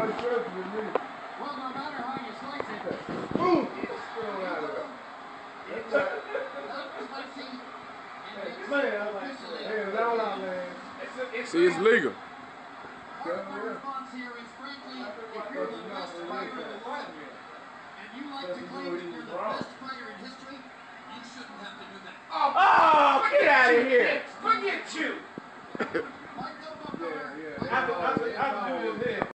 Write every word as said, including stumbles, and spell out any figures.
Well, no matter how you slice it, Boom! See, it's legal. Part of my response here is, frankly, if you're the best fighter in the world, and you like to claim that you're the best fighter in history, you shouldn't have to do that. Oh, get out of here! Forget you!